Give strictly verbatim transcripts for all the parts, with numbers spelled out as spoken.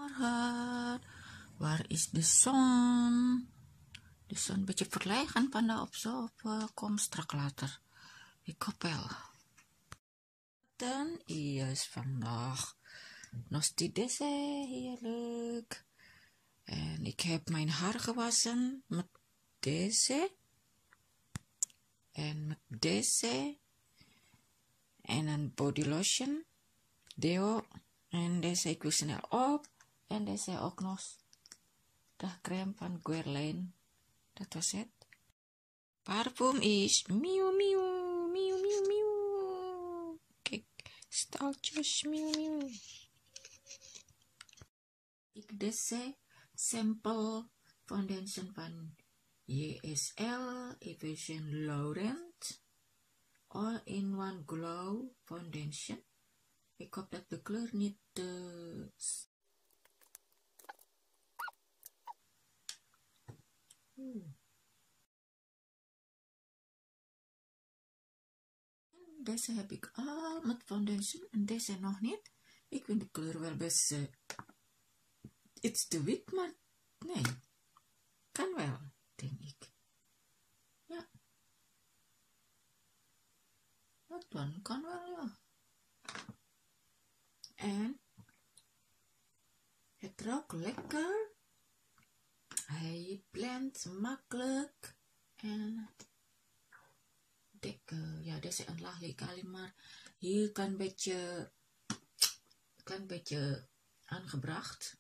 Goedemorgen. Waar is de zon? De zon een beetje verlegen van de op zo op uh, kom strak later. Ik hoop wel. Dan is vandaag nog steeds heerlijk. En ik heb mijn haar gewassen met deze. En met deze. En een body lotion. Deo. En deze ik doe snel op. En deze ook nog. De crème van Guerlain. Dat was het. Parfum is miauw miauw. Miauw miauw miauw. Kijk. Staltjes miauw miauw. Ik deze sample foundation van Y S L Yves Saint Laurent. All in one glow foundation. Ik hoop dat de kleur niet te... Hmm. Deze heb ik al met foundation en deze nog niet. Ik vind de kleur wel best... Uh, iets te wit, maar nee. Kan wel, denk ik. Ja. Dat dan kan wel, ja. En het ruikt lekker. Hij blendt makkelijk. En dikke, ja, deze een laag ligt alleen maar. Hier kan een beetje, kan een beetje aangebracht.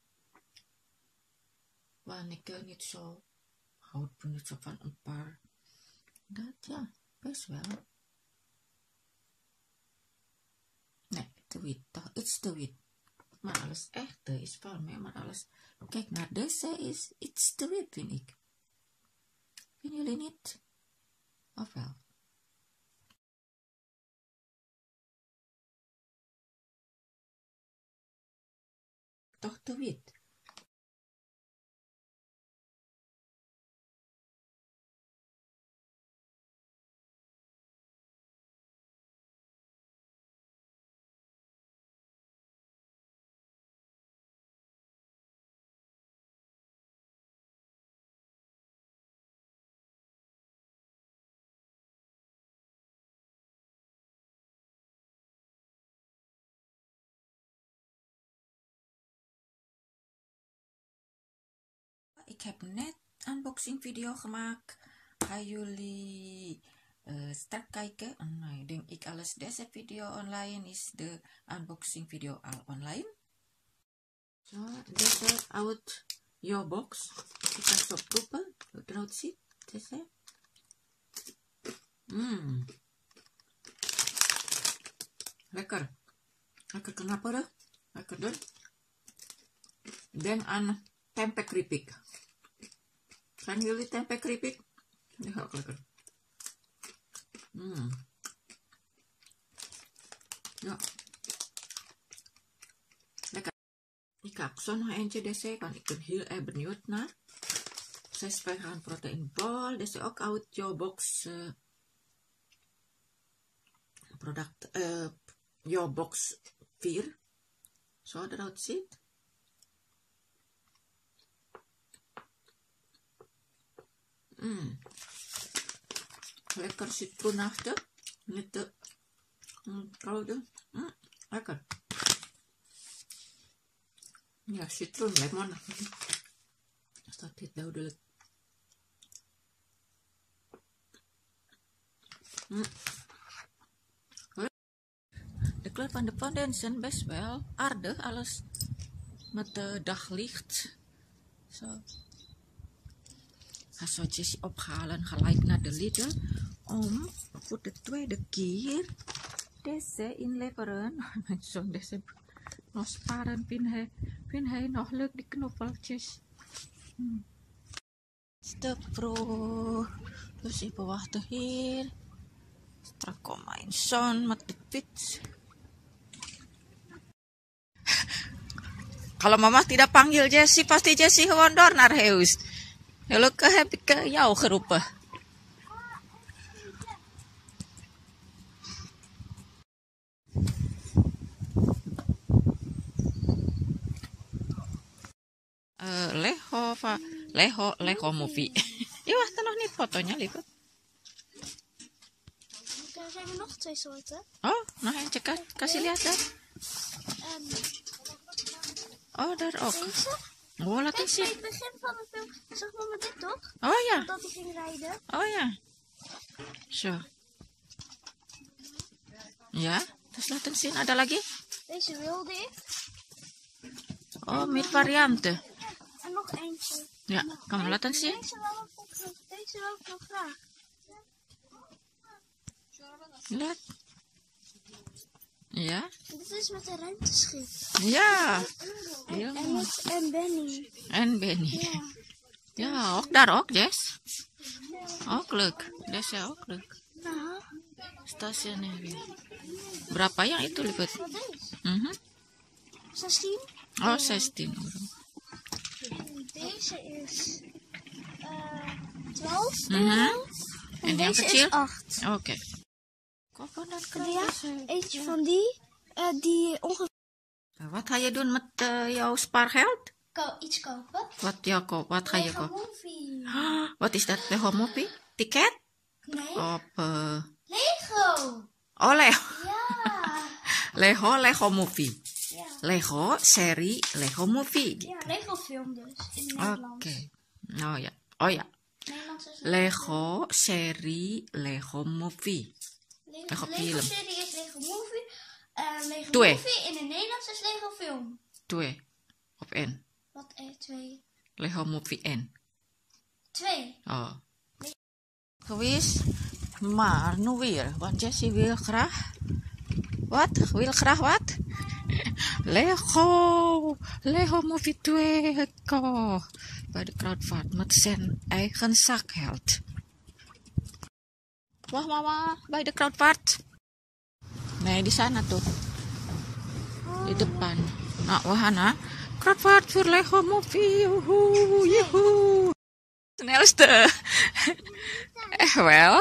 Want ik uh, niet zo, houd niet zo van een paar. Dat ja, best wel. Nee, te wit, toch iets te wit. Maar alles echte is van mij, maar alles. Kijk naar deze is iets te wit, vind ik. Vinden jullie niet? Of wel? Toch te wit. Ik heb net een unboxing video gemaakt. Gaan jullie uh, straks kijken. En uh, ik denk ik alles deze video online is de unboxing video al online. Zo, deze uit jouw box. Ik ga zo proeven. Hoe het eruit ziet. Deze. Mmm. Lekker. Lekker knapperig. Lekker doen. Denk aan tempe keripik. Zijn jullie tempe keripik? Die is ook lekker. Mm. Ja. Lekker. Ik heb zo nog eentje deze, want ik ben heel erg benieuwd naar. zesvijf gram proteinbol. Deze ook uit jouw box. Uh, product. Uh, jouw box vier. Zo eruit ziet. Mm. Lekker citroenachtig. Niet te mm, koude. Mm, lekker. Ja, citroen, lemon. Staat dit duidelijk. Mm. De kleur van de foundation best wel aardig. Alles met de daglicht. Zo. Ga zo Jessie ophalen gelijk naar de Lidl om voor de tweede keer deze inleveren. Mijn zoon deze nog sparen vindt hij, vindt hij nog leuk die knopeltjes. Hmm. Stop pro. Dus even wachten hier. Straks komt mijn zoon met de fiets. Kalau mama tidak panggil Jessie, pasti Jessie gewoon door naar huis. Gelukkig heb ik uh, jou geroepen. va Leho Leho movie. Ja, wacht er nog niet fotonya, lieverd. Er zijn er nog twee soorten. Oh, nog eentje. Kasih lihat dan. Um, Oh, daar ook. deze. Oh, laat eens Kijk, bij zien. het begin van de film zag mama dit toch? Oh ja. Dat hij ging rijden. Oh ja. Zo. Ja, terus laten zien. Ada lagi? Deze wilde ik. Oh, met varianten. En nog eentje. Ja, kan we laten zien? Deze wil ik ook nog, deze wil ik nog graag. Lihat. Ja? Dit is met een ruimteschip. Ja. En, Ja. en, met, en Benny. En Benny. Ja. Ja, ook daar ook, Jess. Ook leuk. Deze ook leuk. Nou, Stasiunnya weer. Berapa yang itu, lipat? wat is? Mhm. zestien. Oh, zestien euro. Deze is uh, twaalf Mhm. euro. En, En yang deze kecil? is acht. Oké. Kopen dan Ja, kruiden. eentje van die. Uh, die ongeveer. Wat ga je doen met uh, jouw spaargeld? Ko iets kopen. Wat, jou koop, wat ga je Lego kopen? Movie. Ah, wat is dat? Lego Movie? Tiket? Nee. Of, uh, Lego. oh, Lego. Ja. Lego, Lego Movie. Ja. Lego, serie, Lego Movie. Ja, Lego film dus. In Oké. Nederland. Oh ja. Oh ja. Nederlands is het Lego, serie, Lego Movie. Lego, Lego Lego film. serie is Lego Movie. Uh, Lego Twee. Movie in het Nederlands is Lego film. Twee. Op N. Wat eh, twee? Lego Movie N. Twee. Oh. Geweest, maar nu weer. Want Jessie wil graag. Wat? Wil graag wat? Lego. Lego Movie twee. Ko. Bij de crowdfund met zijn eigen zakgeld. Wah mama, bij de crowdfund. Nee, di sana tuh. Di depan. Nah, wahana. Crowdfund voor Lego Movie. Yuhu, yuhu. Snelste. Echt wel.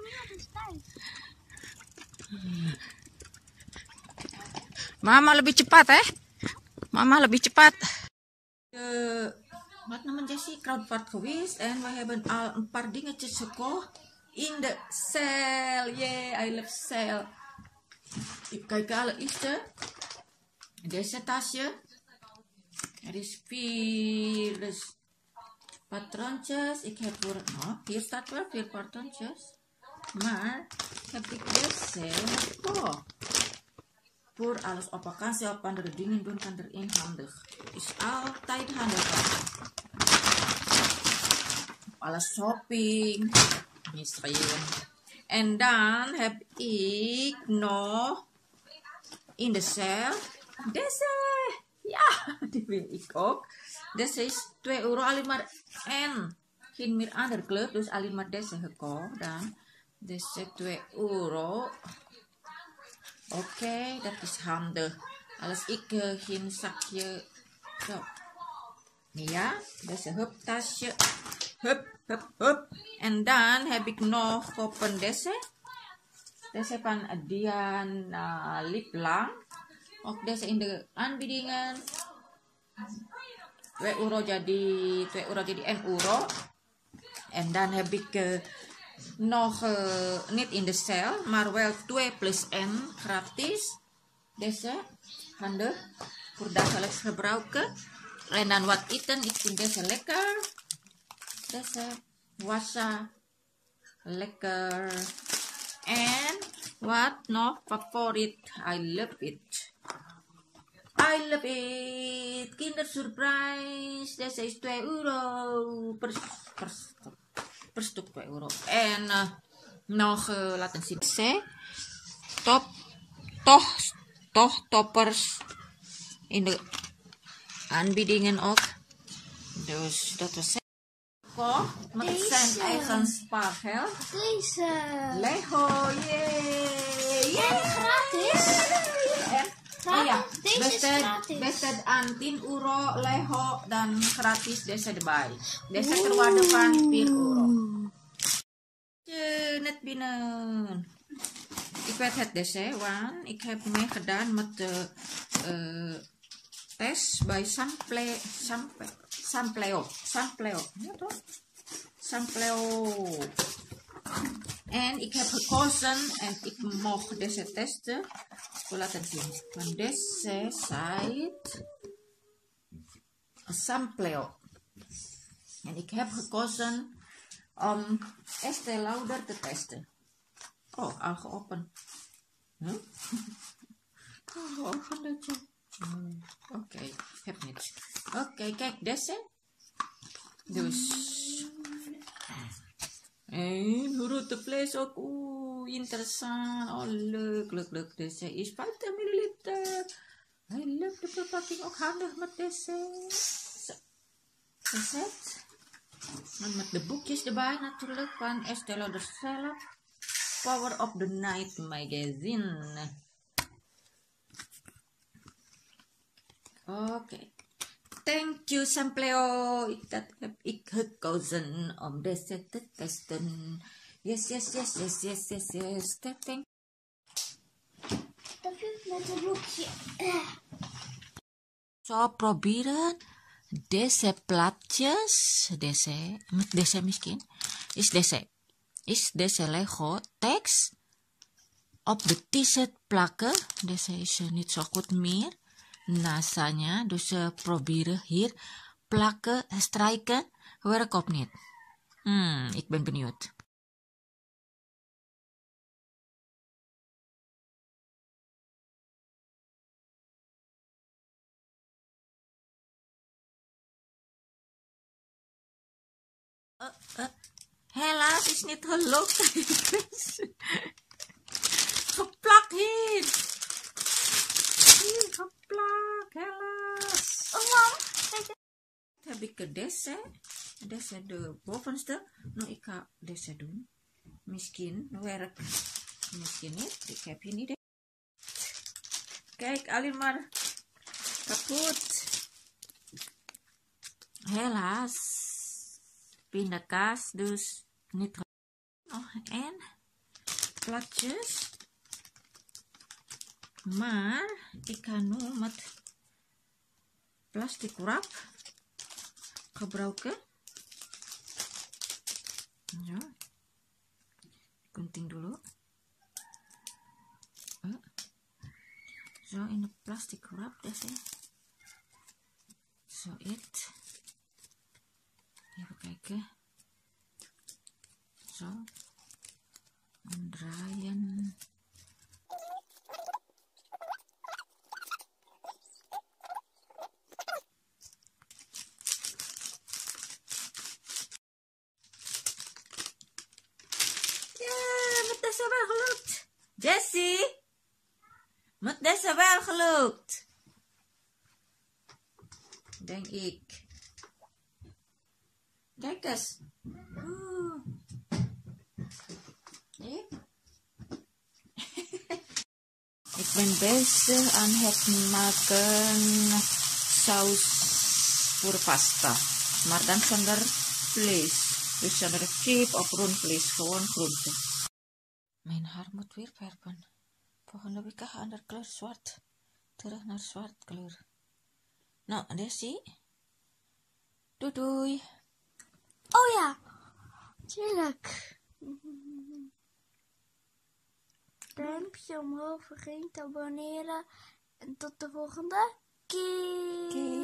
Mama lebih cepat, eh? Mama lebih cepat. Uh, wat namanya Jessie crowdfund geweest en we hebben al een paar dingetjes gekocht in de sale. Yeah, I love sale. Ik kijk allereerst deze tasje. Er is vier dus patroontjes. Ik heb voor, oh, hier staat wel vier patroontjes. Maar heb ik deze gekocht. Voor alles op vakantie op andere dingen doen kan erin handig. Is altijd handig. Alles shopping. Misschien. En dan heb ik nog in de sale deze. Ja, die wil ik ook. Deze is twee euro alleen maar en geen meer andere kleur. Dus alleen maar deze gekocht. Dan deze twee euro. Oké, okay, dat is handig. Als ik uh, geen zakje. Zo. Ja, deze huptasje. Hup, hup, hup. En dan heb ik nog kopen deze. Deze van Diana Lip Lang. Ook deze in de aanbiedingen. twee euro jadi twee euro jadi één euro. En dan heb ik uh, nog uh, niet in de sale, maar wel twee plus één gratis. Deze handig voor dagelijks gebruiken. En dan wat eten, ik vind deze lekker. Deze wasa lekker. En wat nog favoriet, I love it. I love it. Kinder Surprise. Deze is twee euro per, per stuk. Per stuk twee euro. En uh, nog uh, laten zien. C. Top. Toch. Toch toppers. In de aanbiedingen ook. Dus dat was het. Met Deze. zijn eigen spaargeld. Deze. Lego. Yay. Ja, gratis. En oh ja, Deze is beste, gratis. beste aan tien euro Lego dan gratis deze erbij. Deze terwaarde van vier euro. Je, net binnen. Ik weet het deze, want ik heb meegedaan met de uh, test bij Sample, Sample, Sampleo. Sampleo. Ja toch? Sampleo. En ik heb gekozen en ik mocht deze testen. Ik wil laten zien. Van deze site. Sampleo. En ik heb gekozen om Estée Lauder te testen. Oh, al geopend. Huh? Oh, geopend dat je. Hmm, Oké, okay. Heb niets. Oké, okay, kijk deze. Dus. En route vlees ook. Oeh, interessant. Oh, leuk, leuk, leuk. Deze is vijftig milliliter. Hij leuk de verpakking ook handig met deze. Zo. Gezet. En met de boekjes erbij natuurlijk van Estée Lauder zelf. Power of the Night magazine. Oké. Okay. Thank you Sampleo. Ik, dat heb ik gekozen om deze te testen. Yes, yes, yes, yes, yes, yes, yes. Thank Dat vind ik met een boekje. Zo proberen deze plaatjes, deze, met deze misschien, is deze, is deze Lego tekst op de t-shirt plakken. Deze is niet zo goed meer. Nasanya, dus uh, proberen hier plakken, strijken, werkt op niet. Hmm, ik ben benieuwd. Uh, uh, helaas is niet gelukt. Geplakt hier. Hier geplakt, helaas. Oh, mam. Kijk. Heb ik deze. Deze de bovenste. Nou, ik ga deze doen. Misschien werkt. Misschien niet. Ik heb hier niet. Kijk, alleen maar kapot. Helaas. Pindakaas, dus niet. Oh, en platjes. Maar ik ga nu met plastic wrap gebruiken. Zo. Gunting dulu. Uh. Zo in de plastic wrap deze. Zo it. Even kijken. Zo. Omdraaien. Wel gelukt. Jessie, moet deze wel gelukt. Denk ik. Kijk eens. Oeh. Ja? Ik ben bezig aan het maken saus voor pasta. Maar dan zonder vlees. Dus zonder kip of rundvlees. Gewoon groente. Mijn haar moet weer verven. Volgende week ga ik naar kleur zwart. Terug naar zwart kleur. Nou, Desi. Doei doei. Oh ja. Tuurlijk. Duimpje omhoog. Vergeet te abonneren. En tot de volgende keer.